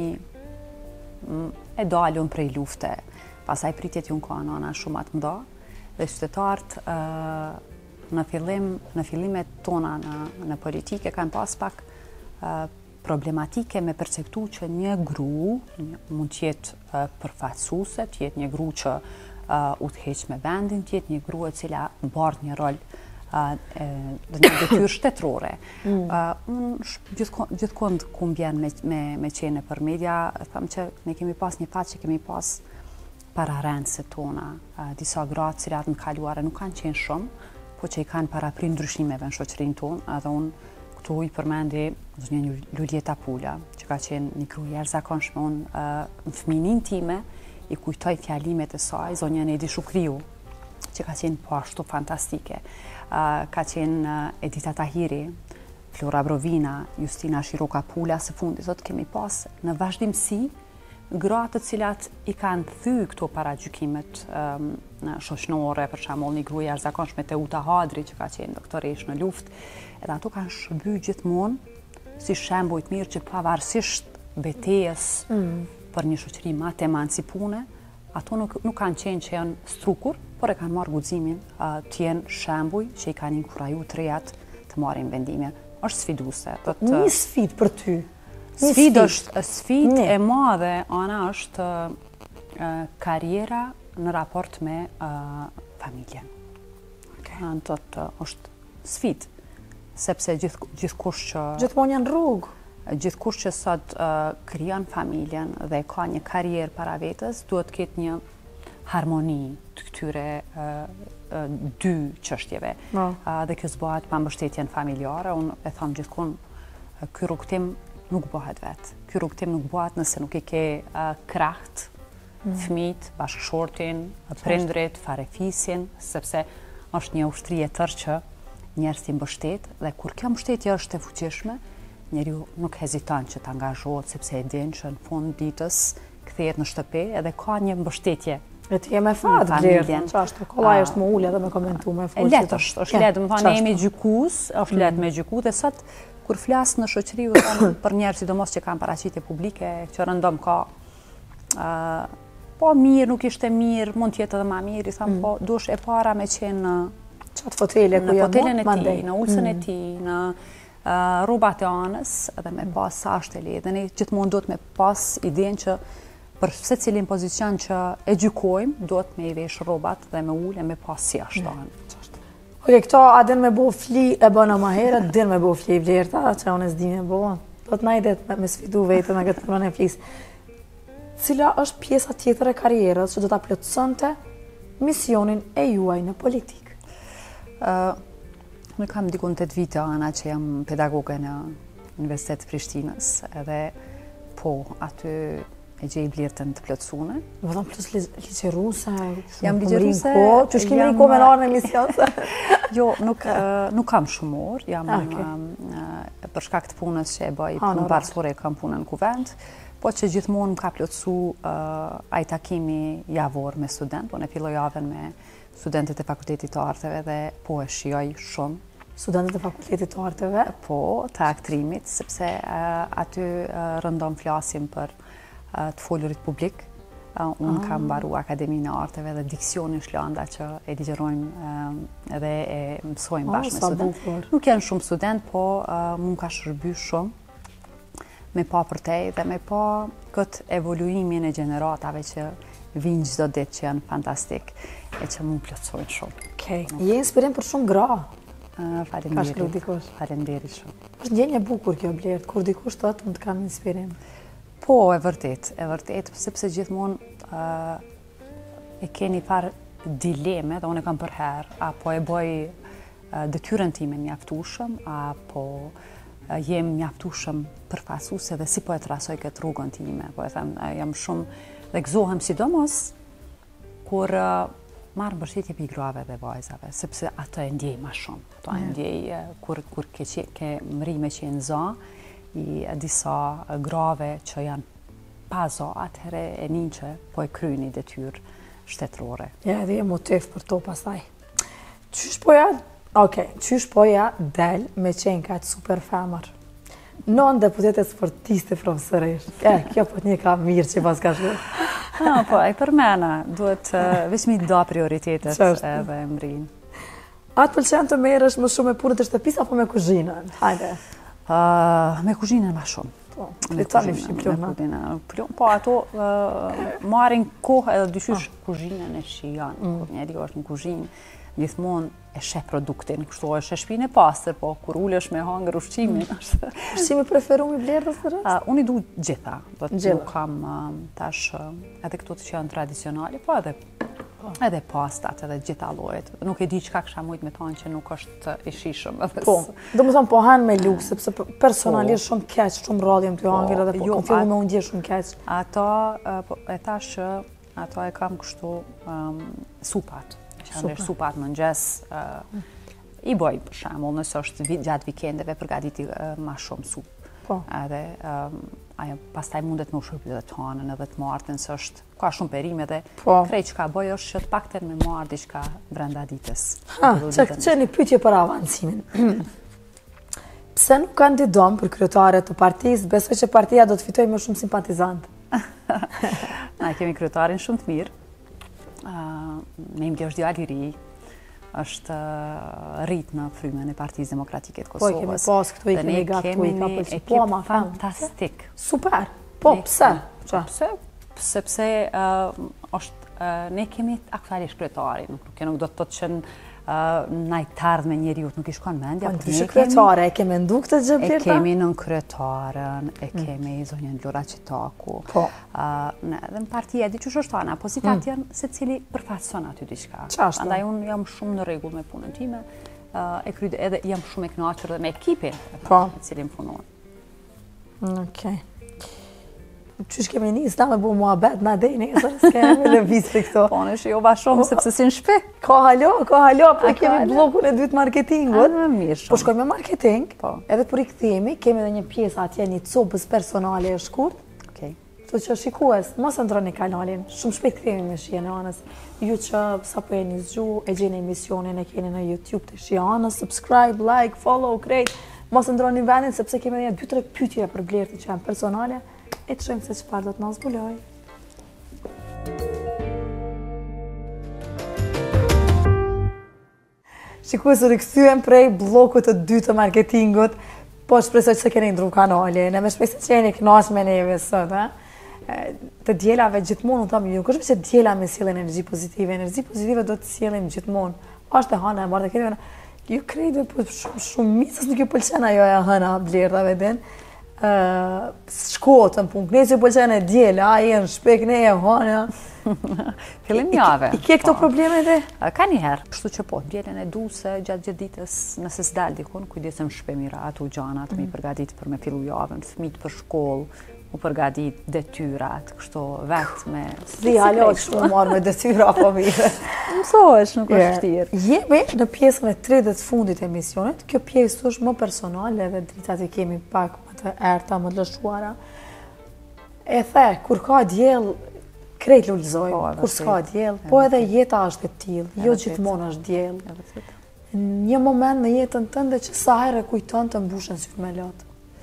e dalun prej lufte. Pasaj pritjet ju në ka nëna shumë atë mëda. Dhe qytetarët në fillimet tona në politike kanë pas pak problematike me perceptu që një gru mund t'jetë përfaqësuese, t'jetë një gru që u t'heq me vendin, t'jetë një gru e cila bardh një rol detyrë shtetërore. Unë gjithkund ku mbjen me qene për media, thamë që ne kemi pas një fat që kemi pas para rëndësit tona, disa gratë cilat në kaluare nuk kanë qenë shumë, po që i kanë para prin ndryshimeve në shoqërinë tonë, edhe unë këtu i përmendi zonja Luljeta Pula, që ka qenë një gruaj jashtëzakonshme. Unë në fëminin time i kujtoj fjalimet e saj, zonja Nedi Shukriu, që ka qenë po ashtu fantastike. Ka qenë Edita Tahiri, Flora Brovina, Justina Shiroka Pula, së fundi sot kemi pas në vazhdimsi gratë të cilat i kanë thy këto paragjykimet shoqërore, për shembull një gruaj jashtëzakonshme Teuta Hadri, që ka qenë doktoresh në luftë, edhe ato kanë shërby gjithmonë si shembuj të mirë që pavarësisht betejës për një shoqëri më të emancipune, ato nuk kanë qenë që janë strukur, por e kanë marrë guximin të jenë shembuj që i kanë inkuraju të rejat të marrin vendime. Është sfiduese. Një sfidë për ty. Sfidë e madhe ana është karriera në raport me familjen. Është sfidë, sepse gjithkush që... Gjithmonë janë rrugë. Gjithkush që sot krijon familjen dhe ka një karrierë para vetës, duhet të ketë një harmoni të këtyre dy çështjeve. Dhe kjo s'bëhet pa mbështetjen familjare. Unë e them gjithmonë, ky rrugtim nuk bëhet vetë. Ky rrugtim nuk bëhet nëse nuk i ke krahët, fëmijët, bashkëshortin, prindrit, farefisin, sepse është një ushtri e tërë që njerëz i mbështet, dhe kur kjo mbështetje është e fuqishme, njeriu nuk heziton që të angazhohet, sepse e din që në fund ditës kthehet në shtëpi edhe ka një mbështetje. E ti je me fat, Blerë, ç'është, kollaj është më ulë edhe me komentu me fuqi. Letë është letë, më thonë jemi gjykues, është letë me gjyku, dhe sot kur flas në shoqëri u thon për njerëz sidomos që kanë paraqitje publike, që rëndom ka po mirë, nuk ishte mirë, mund të jetë edhe më mirë, i tham po dush e para me qenë në çat fotele ku jam mandej, në ulsën e tij, në rrobat e anës, edhe me pas sa është e lehtë. Dhe ne gjithmonë duhet me pas idenë që për secilin pozicion që e gjykojmë, duhet me i vesh rrobat dhe me ulë me pas si ashtu. Oke, këto a din me bo fli e bëna ma herët, din me bo fli i Vlerëta, që unë e s'di me bo. Do të najdet me sfidu vetë me këtë punën e flisë. Cila është pjesa tjetër e karrierës që do ta plotësonte misionin e juaj në politikë? Unë kam dikun 8 vite ana që jam pedagoge në Universitet Prishtinës, edhe po aty e gjej Vlerëtën të plotësuar. Do të thonë plus ligjëruse, jam ligjëruse, që shkemi një kohë në emision. Jo, nuk kam shumë orë, jam për shkak të punës që e bëj punë barsore, kam punën në kuvent, po që gjithmonë më ka plotësu ai takimi javor me student, po ne filloj javën me studentët e Fakultetit të Arteve dhe po e shijoj shumë. Studentët e Fakultetit të Arteve? Po, të aktrimit, sepse aty rëndom flasim për të folurit publik. Unë kam mbaru Akademinë e Arteve dhe diksioni është lënda që e ligjerojmë edhe e mësojmë bashkë me student. Nuk janë shumë student, po më ka shërby shumë me pa për te dhe me pa këtë evoluimin e gjeneratave që vinë çdo ditë, që janë fantastik e që më plotësojnë shumë. Je inspirim për shumë gra. Faleminderit shumë. Është ndjenjë e bukur kjo, Vlerë, kur dikush thotë unë të kam inspirim. Po, e vërtet, sepse gjithmonë e keni farë dileme, dhe unë e kam për herë, apo e bëj detyrën time mjaftueshëm, apo jem mjaftueshëm përfaqësuese dhe si po e trasoj këtë rrugën time. Po e them, jam shumë dhe gëzohem sidomos kur marr mbështetje pi grave dhe vajzave, sepse ato e ndjej më shumë. Ato e ndjej kur ke mri me qenë za, i disa grave që janë pa za, atëherë e nin që po e kryeni detyrë shtetërore. Ja, edhe e motiv për to pastaj. Qysh poja del me qenë ka të super femër? Non deputete sportiste profesoresh. Kjo po një ka mirë që pas ka shku. Po, e përmena, duhet veç mi da prioritetet edhe mrin. Atë pëlqen të merresh më shumë me punët e shtëpisë apo me kuzhinën? Hajde. Me kuzhinën më shumë. Po, ato marrin kohë edhe dyshysh kuzhinën e shijan. Kur njeri është në kuzhinë gjithmonë e sheh produktin, kështu është e shtëpinë e pastër, po kur ulesh me hangër ushqimin, është Ushqimi preferuar i Blertës së rreth? unë i du gjitha, do të nuk kam tash edhe këto që janë tradicionale, po edhe pastat, edhe gjitha llojet. Nuk e di çka kisha mujt me thonë që nuk është i shishëm. Po, domethënë po han me luks, sepse personalisht shumë keq, shumë rradh jam ty hangër edhe po kam filluar me u ndjeh shumë keq. Ato e thash ato e kam kështu supat. Supat në mëngjes i bëj për shembull, nëse është gjatë vikendeve përgatiti ma shumë supë. Po. Edhe ajo pastaj mundet me u shërby edhe të hanën edhe të martën, se është ka shumë perime dhe krejt që ka bëj është që të pakten me marrë diçka brenda ditës. Që një pyetje për avancimin. Pse nuk kandidon për kryetare të partisë, besoj që partia do të fitojë më shumë simpatizantë? Na kemi kryetarin shumë të mirë. Me imdi është djalë i ri, është rrit në frymën e Partisë Demokratike të Kosovës. Po, kemi pas këtu, i kemi gatë tu, i ka përsi. Po, ma fantastik. Super. Po, pse? Sepse ne kemi aktualisht kryetarin, nuk do të thotë që na i tardhme njeriut nuk i shkon mendja. Po, ndryshë kryetare, e kemi ndu këtë gjë Blerta? E kemi nën kryetaren, e kemi zonjën Lura Qitaku. Po. Dhe në partia, di që është ana, po si ta tjerë, se cili përfatson aty diçka. Qashtu? Andaj unë jam shumë në rregull me punën time, edhe jam shumë e kënaqur dhe me ekipin me cilin punon. Okej. Qysh kemi njësë, na me bu muhabet, na dej nesër, s'kemi lëviz për këto. Po, në shijova shumë, sepse si në shpi. Ka halo, po kemi blokun e dytë marketingut. Mirë shumë. Po shkojmë me marketing, edhe për i këthemi, kemi dhe një pjesë atje, një copës personale e shkurt. Të që shikues, mos e ndroni kanalin, shumë shpejt këthemi me shije në anës. Ju që sa po e një zgju, e gjeni emisionin, e keni në YouTube të shije anës, subscribe, like, follow, krejt. Mos e ndroni vendin, sepse kemi dhe 2-3 pyetje për Blertë që janë personale. E të shëjmë se çfarë do të na zbuloj. Shikues, u rikthyem prej bllokut të dytë të marketingut, po shpresoj që se keni ndru kanalin, e me shpresoj që jeni kënaqur me neve sot, të djelave gjithmonë, unë thamë, nuk është që djela me sjellin energji pozitive do të sjellim gjithmonë. Është e hëna e marrë të këtë, ju krejtve, po shumë misës nuk ju pëlqen ajo e hëna Blertave din. Shkotën punë, këne që pëlqen e djela, a jenë shpek, ne e hana. Fillim jave. I ke këto probleme dhe? Ka njëherë, kështu që po, djelen e du se gjatë gjithë ditës, nëse s'dal dikun, kujdesem shpe mira ato gjanat, mi përgadit për me fillu javën, fëmijët për shkollë, u përgadit detyrat, kështu vetë me... Si halo që shumë marrë me detyra po mire. Mësohesh, nuk është vështirë. Jemi në pjesën e 30 fundit e emisionit, kjo pjesë është më personale dhe dritat i kemi pak më të erta, më të lëshuara. E the, kur ka djel, krejt lullëzojmë, kur s'ka djel, po edhe jeta është e tillë, jo gjithmonë është djel. Një moment në jetën tënde që sa herë kujton të mbushen sytë me latë.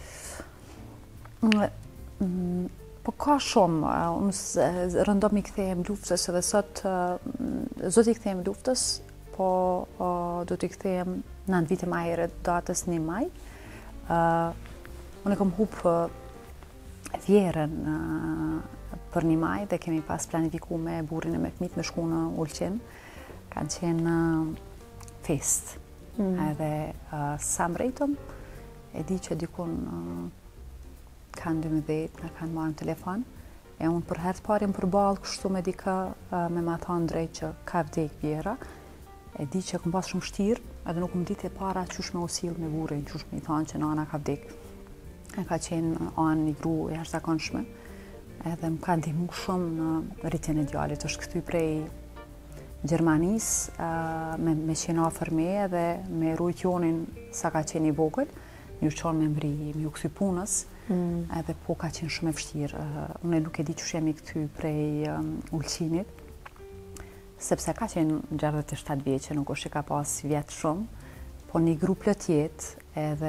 Po ka shumë, unë rëndom i kthehem luftës edhe sot, zot i kthehem luftës, po do t'i kthehem 9 vite më herët datës 1 maj. Unë e kom hupë vjerën për 1 maj dhe kemi pas planifiku me burrin e me fëmijët me shku në Ulqin. Kanë qenë fest. Edhe sa mrejtëm, e di që dikun kanë 12, në kanë marrë në telefon, e unë për herë të parë jam përballë kështu me dika me ma thonë drejt që ka vdek vjera, e di që këm pas shumë shtirë, edhe nuk më ditë e para qysh me usil me burrin, qysh me i thonë që nana ka vdek. E ka qenë anë një gru e jashtëzakonshme, edhe më ka ndihmu shumë në rritjen e djalit, është këty prej Gjermanisë, me qenë afër me edhe me rujtjonin sa ka qenë i vogël, një qonë me mri, me u këthy punës, edhe po ka qenë shumë e vështirë. Unë nuk e di që jemi këty prej Ulqinit, sepse ka qenë 67 vjeqe, nuk është që ka pas vjetë shumë, po një grup plot jetë edhe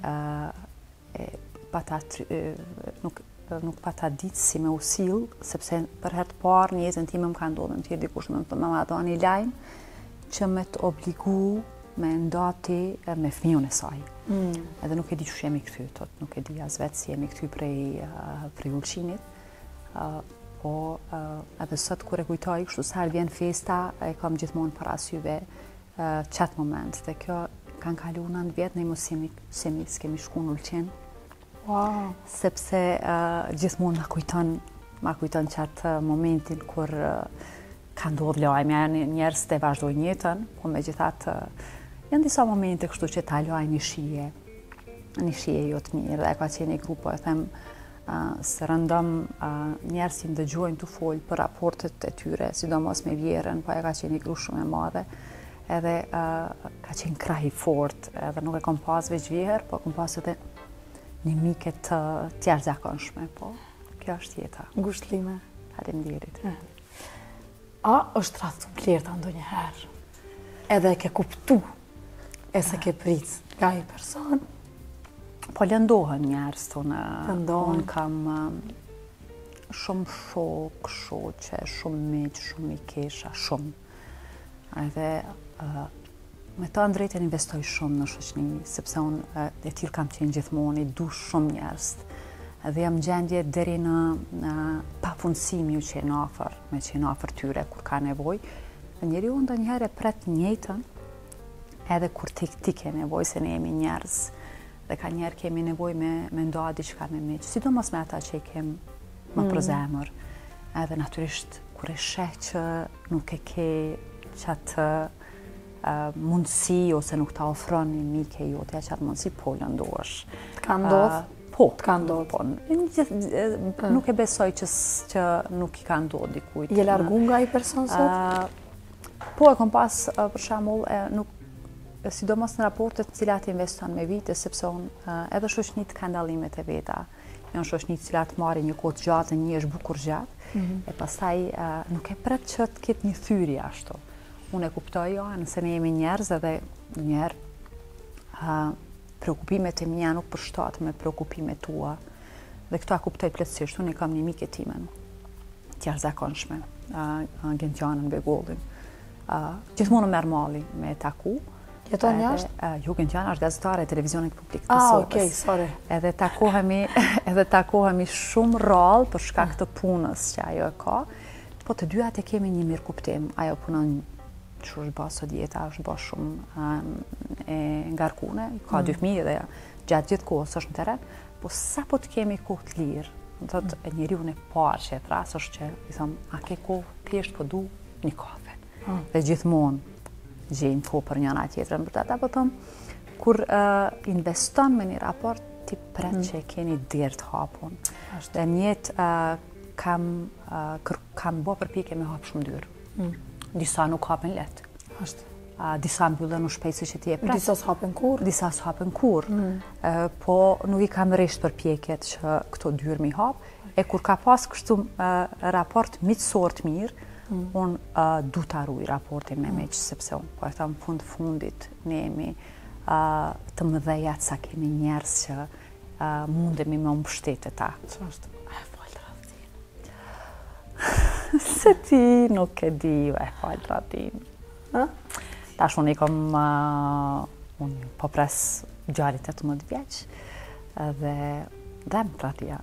nuk pata ditë si me usil, sepse për herë të parë një jetën time më ka ndodhur në tjerë dikush me ma dha një lajm që me të obligu me ndati me fëmijën e saj. Edhe nuk e di që jemi këty, nuk e di as vetë si jemi këty prej Ulqinit, po edhe sot kur e kujtoj kështu sa herë vjen festa, e kam gjithmonë parasyve qatë moment. Dhe kjo kanë kalu 9 vjetë, ne mos s'kemi shku në Ulqin. Wow. Sepse gjithmonë ma kujton qatë momentin kur ka ndodhë lajme, njerës të vazhdojnë jetën, po me gjithatë janë disa momente kështu që ta laj një shije jo të mirë, dhe ka qenë i grupo, e them, se rëndëm njerës që më dëgjojnë të folë për raportet e tyre, sidomos me vjerën, po e ka qenë i gru shumë e madhe, edhe ka qenë krah i fort, edhe nuk e kom pas veç vjerë, po kom pas edhe një mike të jashtëzakonshme, po kjo është jeta. Ngushëllime. Faleminderit. A është rrath të Blerta ndonjëherë? Edhe e ke kuptu, e se ke prit nga i person? Po lëndohen njerës tonë. Lëndohen. Unë kam shumë shok, shoqe, shumë miq, shumë i kesha, shumë. Edhe me ta drejtën investoj shumë në shoqni, sepse unë e tillë kam qenë gjithmonë, i du shumë njerëz. Dhe jam gjendje deri në pafundësimi u qenë afër, me qenë afër tyre kur ka nevojë. Njeriu ndonjëherë e pret njëjtën, edhe kur ti ke nevojë, se ne jemi njerëz. Dhe ka njerë kemi nevojë me nda diçka me miq, sidomos me ata që i kem më për zemër. Edhe natyrisht kur e sheh që nuk e ke qatë mundësi ose nuk ta ofron një mike jote qatë mundësi, po lëndohesh. Të ka ndodhë? Po. Të ka ndodhë? Po. Nuk e besoj që nuk i ka ndodhë dikujt. Je largu nga i person sot? Po, e kom pas, për shembull, sidomos në raportet në cilat investon me vite, sepse unë edhe shoqnit ka ndallimet e veta. Janë shoqnit cilat marrin një kohë të gjatë, një është bukur gjatë, e pastaj nuk e pret që të ketë një thyrje ashtu. Unë e kuptoj nëse ne jemi njerëz edhe njerë preokupimet e mia nuk përshtaten me preokupimet tua. Dhe këto a kuptoj plotësisht. Unë kam një mike timen, të jashtëzakonshme, Gentianën Begollin. Gjithmonë merr malli me taku. Jeton jashtë? Jo, Gentiana është gazetare e televizionit publik të Sopës. Okej, sorry. Edhe takohemi shumë rrallë për shkak të punës që ajo e ka. Po të dyat e kemi një mirë kuptim. Ajo punon që është bërë sot jeta, është bërë shumë e ngarkune, ka 2 fëmijë dhe gjatë gjithë kohës është në teren, po sa po të kemi kohë të lirë, do thotë njeriu e parë që e thras është që i them, a ke kohë, thjesht po du një kafe. Dhe gjithmonë gjejmë kohë për njëra tjetrën, për ata po them, kur investon me një raport, ti pret që e keni derë të hapun. Dhe në jetë kam bërë përpjekje me hap shumë dyrë. Disa nuk hapen letë. Disa mbyllen u shpejt se që ti e pret. Disa s'hapen kur. Disa s'hapen kur. Po nuk i kam rresht përpjekjet që këto dyrë mi hap. E kur ka pas kështu raport miqësor të mirë, unë du ta ruaj raportin me miq, sepse unë po e them fundit ne jemi të mëdhejat sa kemi njerëz që mundemi me mbështetë ta. Ç'është? Se ti nuk e di, falë ratin. Tash unë i kom, unë po pres gjarit 18 vjeq, dhe dhem ratia.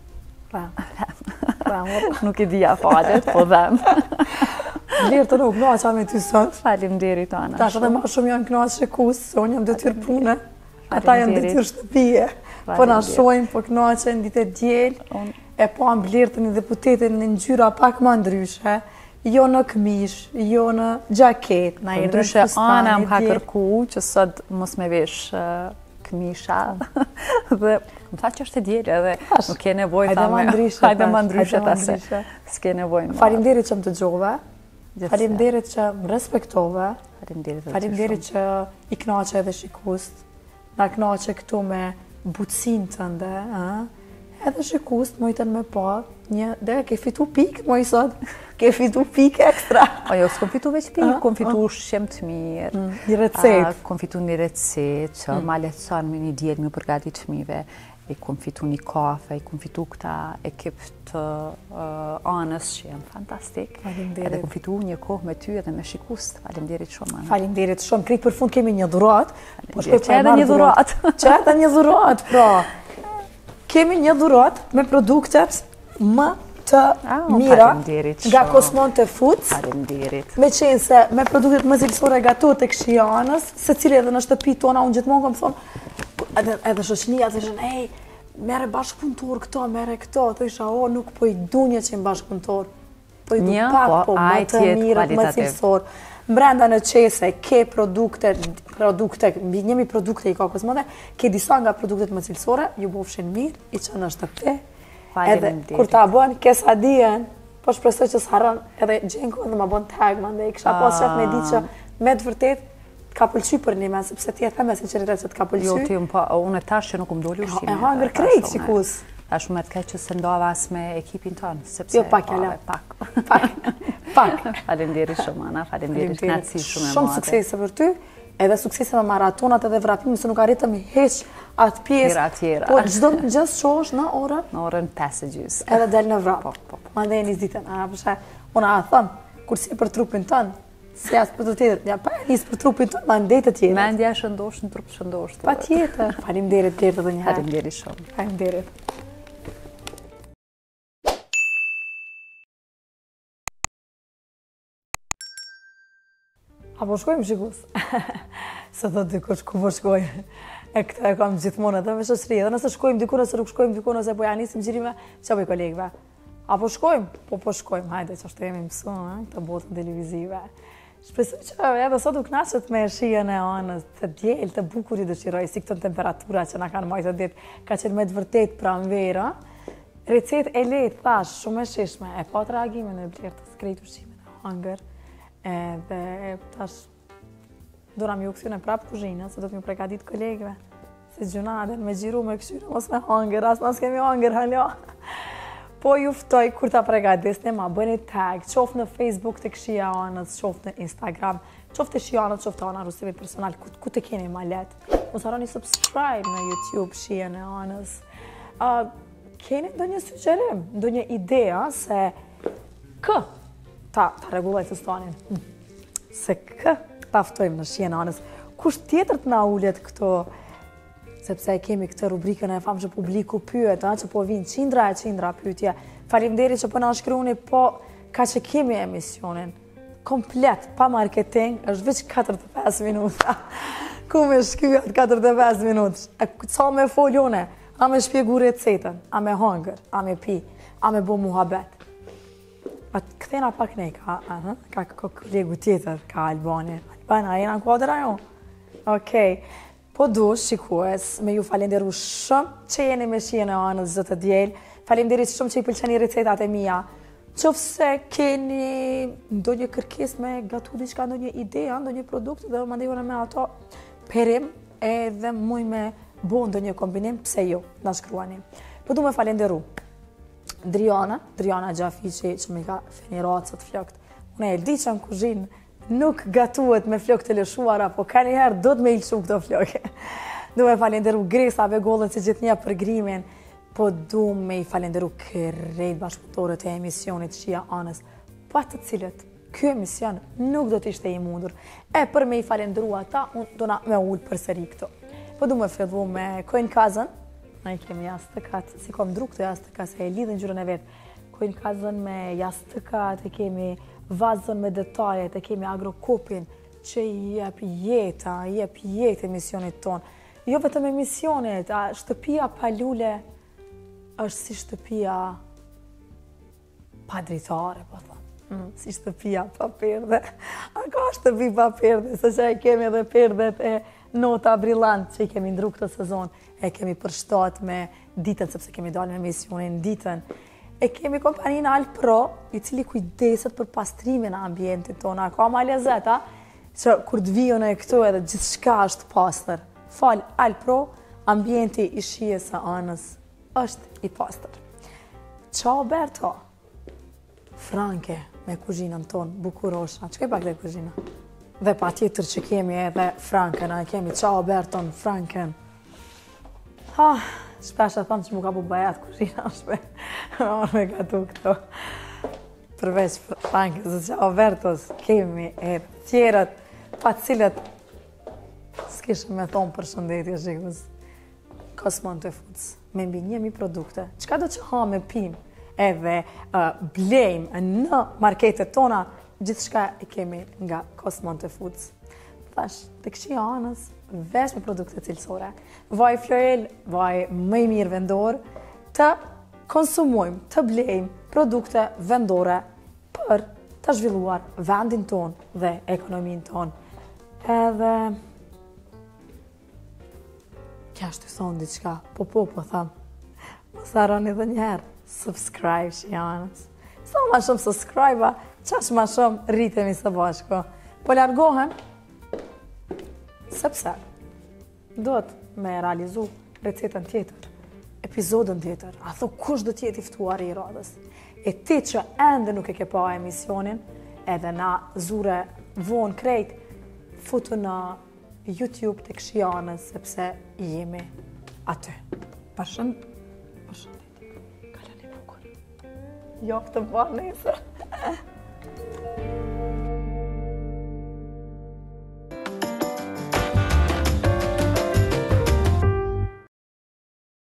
Nuk i dija falet, po dhem. Lirë të nuk knoqa me ty sot. Faleminderit, Ana. Tash edhe ma shumë janë knoqa shekus, se unë jam detyrë pune, ata janë detyrë shtëpije. Po na shojmë, po knoqen, ditë e djelë, e po am Blertën i deputetin në ngjyra pak më ndryshe, jo në këmish, jo në gjaket, na erdhën ndryshe fustani. Ana më ka kërku që sot mos me vesh këmisha, dhe më tha që është e djelë edhe nuk ke nevojë, hajde më ndryshe ta se s'ke nevojë më. Faleminderit që më dëgjove, faleminderit që më respektove, faleminderit që i knaqe edhe shikust, na knaqe këtu me butësin tënde, edhe shikust mojtën me pa, dhe ke fitu pikë, moj sot, ke fitu pikë ekstra. Jo, s'kom fitu veç pikë, kom fitu ushqim të mirë. Një recet. Kom fitu një recet që ma lehtëson me një djelë me përgatit fëmijëve. I kom fitu një kafe, i kom fitu këta ekip të Anës që janë fantastik. Faleminderit. Edhe kom fitu një kohë me ty edhe me shikust. Faleminderit shumë, Ana. Faleminderit shumë. Krejt për fund kemi një dhurat. Që edhe një dhurat. Që edhe një dhurat, pra. Kemi një dhurat me produktet më të mira nga Cosmonte Foods. Faleminderit. Me qenë se me produktet më cilësore gatuhet tek Shija Anës, secili edhe në shtëpi tona unë gjithmonë kam thonë, edhe shoqënia thëshën, ej, merre bashkëpunëtor këto, merre këto, thësha, o, nuk po i dunje që im bashkëpunëtor. Po i du pak, po më të mirët, më cilësor. Brenda në qese, ke produkte, njëmi produkte i ka Cosmonte, ke disa nga produktet më cilësore, ju bofshin mirë, i që në shtëpi. Edhe kur ta bën, ke sa dijen, po shpresoj që s'harron, edhe Gjenko edhe ma bën tag, mande, i kisha pas qef me di që me të vërtet ka pëlqy për një men, sepse ti e the me sinceritet që t'ka pëlqy. Jo, ti unë e tash që nuk më doli ushqimi. E hangër krejt, qikus. Tash me të keq që se ndova as me ekipin tonë, sepse... Jo, pak, jala. Pak. Faleminderit shumë, Ana, faleminderit, knatësi shumë e madhe. Shumë suksese për ty, edhe suksese me maratonat edhe vrapimi, se nuk arritëm i heq atë pjesë. Tjera. Po, gjdo mëngjes qosh në orën? Në orën 5:30. Edhe del në vrap. Po. Ma dhe e një ditën. Unë a thëmë, kur si për trupin tënë, se asë për të tjetër, ja pa e njësë për trupin tënë, ma ndetë tjetër. Mendja shëndosh në trup shëndosh. Pa tjetër. Faleminderit tjetër dhe njëherë. Faleminderit shumë. Faleminderit. Apo shkojmë shikus? Se thot dikush ku po shkojmë. E këta e kam gjithmonë edhe me shoqëri. Edhe nëse shkojmë diku, nëse nuk shkojmë diku, nëse po ja nisim xhirime, çfarë bëj kolegëve? Apo shkojmë? Po shkojmë. Hajde që është jemi mësuar, këtë botën televizive. Shpresoj që edhe sot u kënaqet me shijen e Anës, të diel, të bukur i dëshiroj, si këto temperatura që na kanë marrë ditë, ka qenë me të vërtet pranverë. Recetë e lehtë, thash, shumë e shishme. E pa reagimin e Blertës, krejt ushqimin e hangër. Edhe tash dora mi u kthyen prap kuzhinën, se do të më përgatit kolegëve. Se gjunade me xhiru me këshyre, mos me hangër, as nas kemi hangër hala. Po ju ftoj kur ta përgatisni, ma bëni tag, qoftë në Facebook të Shija Anës, qoftë në Instagram, qoftë të Shija Anës, qoftë Ana Rusimi personal, ku të keni ma letë. Mos harroni subscribe në YouTube Shijen e Anës. Keni ndonjë sugjerim, ndonjë ide, se ta rregulloj fustanin. Se ta ftojmë në Shijen e Anës. Kush tjetër të na ulet këto, sepse kemi këtë rubrikën e famë që publiku pyet, që po vinë qindra pyetje. Faleminderit që po na shkruani, po ka që kemi emisionin komplet, pa marketing, është veç 45 minuta. Ku me shkyat 45 minuta? Ca me foljone, a me shpjegu recetën, a me hangër, a me pi, a me bo muhabet. Këthena pak ne, ka kolegu tjetër, ka Albani. Albani, a jena në kuadra jo? Okej. Po dush, shikues, me ju falenderu shumë që jeni me Shijen e Anës zëtë djelë. Falenderit shumë që i pëlqeni recetat e mija. Qofse keni ndonjë kërkes me gatu diçka, ndonjë ide, ndonjë produkt, dhe më ndihone me ato perim edhe muj me bo ndonjë kombinim, pse jo, na shkruani. Po du me falenderu Driana Gjafiqi që me ka feniracët flokët. Unë e di që në kuzhinë nuk gatuhet me flokë të lëshuara, po ka njëherë do të me ilëshu këto flokë. Du me falenderu Gresa Begollën që gjithë një për grimin, po du me i falenderu krejt bashkëpunëtorët e emisionit Shija Anës, pa të cilët ky emision nuk do të ishte i mundur. E për me i falenderu ata, unë do na me ullë për sëri këto. Po du me fillu me Kojnë Kazën, na i kemi jastëkat, si kom dru këto jastëkat, se e lidhën gjurën e vetë. Kojnë Kazën me jastëkat, e kemi vazën me detajet, e kemi agrokopin që i jep jetë emisionit tonë. Jo vetëm emisionit, shtëpia pa lule është si shtëpia pa dritare, po thëmë. Si shtëpia pa perde. A ka shtëpi pa perde, se që e kemi edhe perdet e nota brillant që i kemi ndru këtë sezon. E kemi përshtat me ditën, sepse kemi dalë me emisionin ditën. E kemi kompaninë Alpro, i cili kujdeset për pastrimin e ambientit tona. Ka ma lezeta, që kur të vijon e këtu edhe gjithë shka është pastër. Fal Alpro, ambienti i Shijes së Anës është i pastër. Ciao Berto, Franke me kuzhinën tonë, bukurosha. Që ke pak dhe kuzhina? Dhe pa tjetër që kemi edhe Franken, a kemi Ciao Berton, Franken. Shpesh e thonë që mu ka bu bajat kuzhina, me gatu këto. Përveç Frankës dhe Ciao Bertos, kemi e tjerët, pa cilët s'kishë me thonë për shëndetje shikus. Cosmonte Foods, me mbi 1000 produkte. Qka do që ha me pim? edhe blejmë në marketet tona, gjithçka e kemi nga Cosmonte Foods. Thash, të Këshia Anës, veç me produkte cilësore. Vaj Florel, vaj më i mirë vendor, të konsumojmë, të blejmë produkte vendore për të zhvilluar vendin ton dhe ekonomin ton. Edhe kja është të thonë diçka, po thamë, mos harroni edhe njëherë, subscribe Këshia Anës. Sa ma shumë subscribe-a, qash ma shumë rritemi së bashko. Po largohem, sepse duhet me realizu recetën tjetër, epizodën tjetër, a tho kush do t'jeti ftuar i radhës. E ti që ende nuk e ke pa emisionin, edhe na zure vonë krejt, futu në YouTube të Këshia Anës, sepse jemi aty. Përshëndetje. Kalani bukur. Jo, këtë bërë nesër.